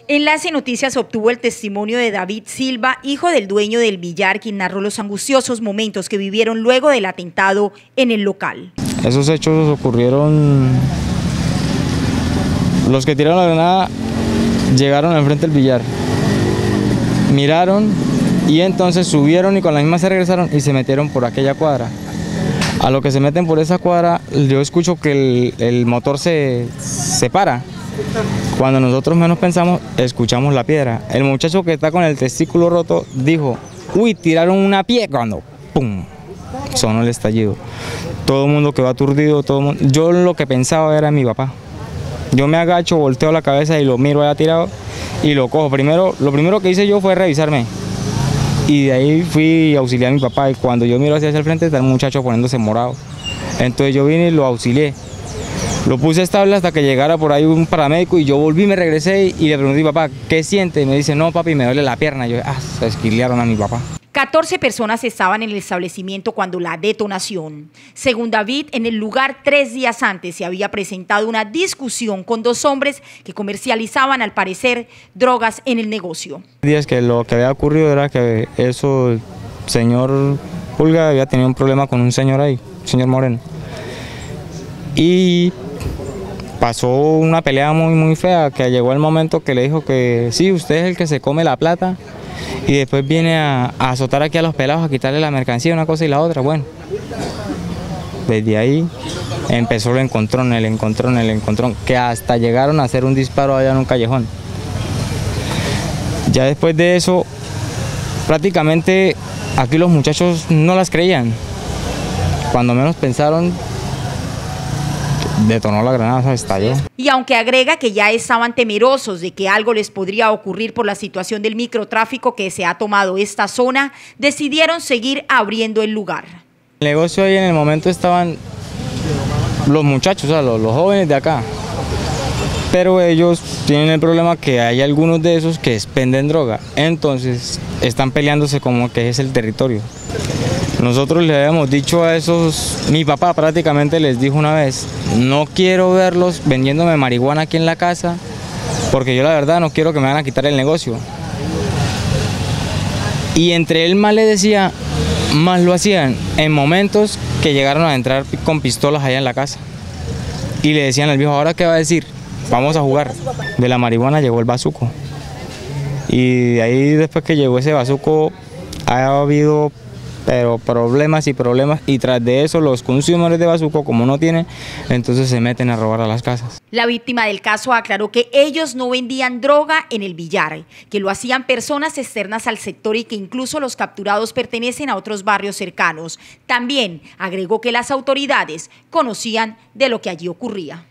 Enlace Noticias obtuvo el testimonio de David Silva, hijo del dueño del billar, quien narró los angustiosos momentos que vivieron luego del atentado en el local. Esos hechos ocurrieron, los que tiraron la granada llegaron al frente del billar, miraron y entonces subieron y con la misma se regresaron y se metieron por aquella cuadra. A lo que se meten por esa cuadra, yo escucho que el motor se para. Cuando nosotros menos pensamos, escuchamos la piedra. El muchacho que está con el testículo roto dijo, uy, tiraron una piedra, cuando ¡pum! Sonó el estallido. Todo el mundo quedó aturdido, todo el mundo. Yo lo que pensaba era mi papá. Yo me agacho, volteo la cabeza y lo miro allá tirado y lo cojo. Lo primero que hice yo fue revisarme. Y de ahí fui a auxiliar a mi papá y cuando yo miro hacia el frente está el muchacho poniéndose morado. Entonces yo vine y lo auxilié. Lo puse estable hasta que llegara por ahí un paramédico y yo volví, me regresé y le pregunté a mi papá, ¿qué siente? Y me dice, no papi, me duele la pierna. Y yo, se esquilearon a mi papá. 14 personas estaban en el establecimiento cuando la detonación. Según David, en el lugar 3 días antes se había presentado una discusión con 2 hombres que comercializaban, al parecer, drogas en el negocio. Días que lo que había ocurrido era que el señor Pulga había tenido un problema con un señor ahí, señor Moreno. Y pasó una pelea muy fea, que llegó el momento que le dijo que sí, usted es el que se come la plata y después viene a azotar aquí a los pelados, a quitarle la mercancía, una cosa y la otra. Bueno, desde ahí empezó el encontrón, que hasta llegaron a hacer un disparo allá en un callejón. Ya después de eso, prácticamente aquí los muchachos no las creían. Cuando menos pensaron, detonó la granada, se estalló. Y aunque agrega que ya estaban temerosos de que algo les podría ocurrir por la situación del microtráfico que se ha tomado esta zona, decidieron seguir abriendo el lugar. El negocio ahí en el momento estaban los muchachos, o sea, los jóvenes de acá. Pero ellos tienen el problema que hay algunos de esos que expenden droga. Entonces están peleándose como que es el territorio. Nosotros le habíamos dicho a esos, mi papá prácticamente les dijo una vez, no quiero verlos vendiéndome marihuana aquí en la casa, porque yo la verdad no quiero que me van a quitar el negocio. Y entre él más le decía, más lo hacían, en momentos que llegaron a entrar con pistolas allá en la casa. Y le decían al viejo, ¿ahora qué va a decir? Vamos a jugar. De la marihuana llegó el bazuco. Y de ahí después que llegó ese bazuco, ha habido problemas y tras de eso los consumidores de bazuco, como no tienen, entonces se meten a robar a las casas. La víctima del caso aclaró que ellos no vendían droga en el billar, que lo hacían personas externas al sector y que incluso los capturados pertenecen a otros barrios cercanos. También agregó que las autoridades conocían de lo que allí ocurría.